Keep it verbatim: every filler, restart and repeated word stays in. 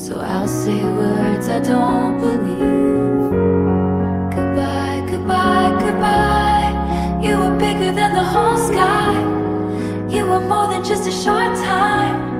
So I'll say words I don't believe. Goodbye, goodbye, goodbye. You were bigger than the whole sky. You were more than just a short time.